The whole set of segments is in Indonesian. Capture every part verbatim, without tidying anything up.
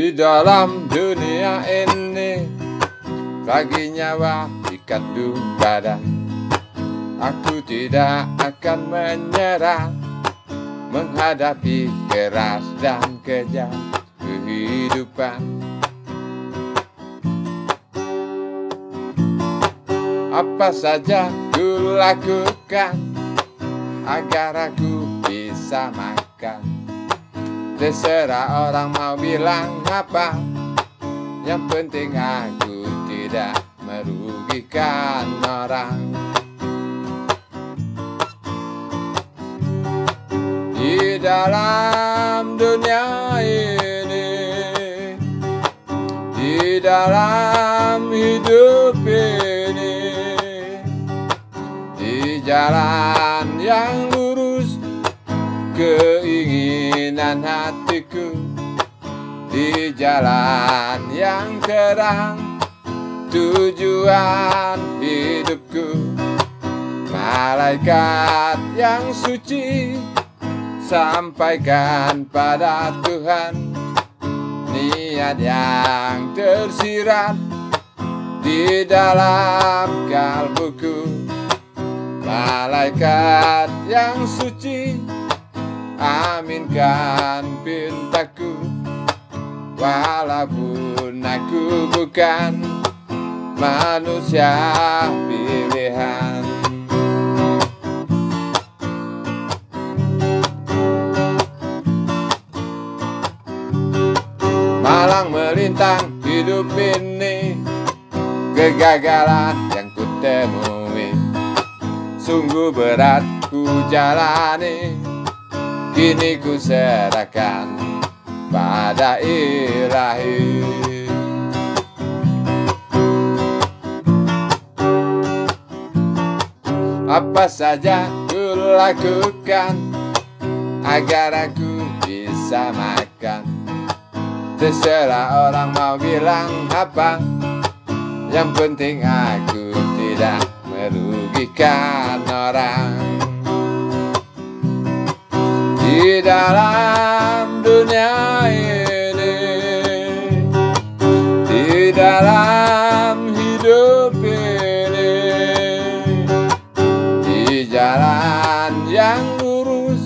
Di dalam dunia ini bagi nyawa dikandung badan, aku tidak akan menyerah menghadapi keras dan kejam kehidupan. Apa saja ku lakukan agar aku bisa makan. Terserah orang mau bilang apa, yang penting aku tidak merugikan orang. Di dalam dunia ini, di dalam hidup ini, di jalan yang lurus keinginan hatiku, di jalan yang terang tujuan hidupku. Malaikat yang suci sampaikan pada Tuhan niat yang tersirat di dalam kalbuku. Malaikat yang suci, aminkan pintaku, walaupun aku bukan manusia pilihan. Malang melintang hidup ini, kegagalan yang kutemui, sungguh berat ku jalani. Kini ku serahkan pada Ilahi. Apa saja ku lakukan agar aku bisa makan. Terserah orang mau bilang apa, yang penting aku tidak merugikan orang. Di dalam dunia ini, di dalam hidup ini, di jalan yang lurus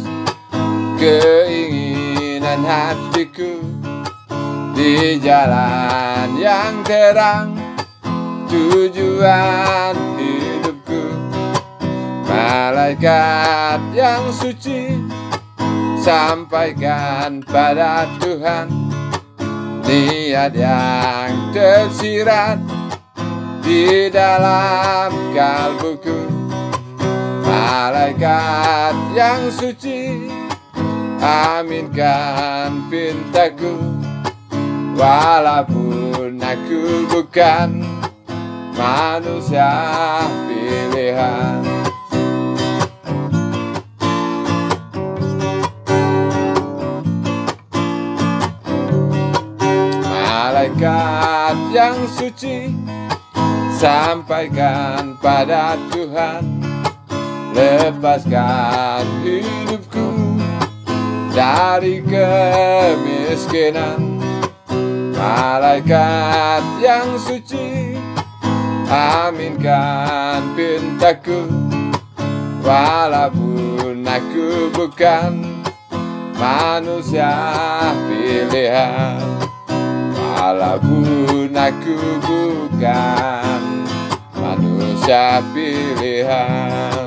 keinginan hatiku, di jalan yang terang tujuan hidupku. Malaikat yang suci sampaikan pada Tuhan niat yang tersirat di dalam kalbuku. Malaikat yang suci, aminkan pintaku, walaupun aku bukan manusia pilihan. Malaikat yang suci sampaikan pada Tuhan, lepaskan hidupku dari kemiskinan. Malaikat yang suci, aminkan pintaku, walaupun aku bukan manusia pilihan. Walaupun aku bukan manusia pilihan.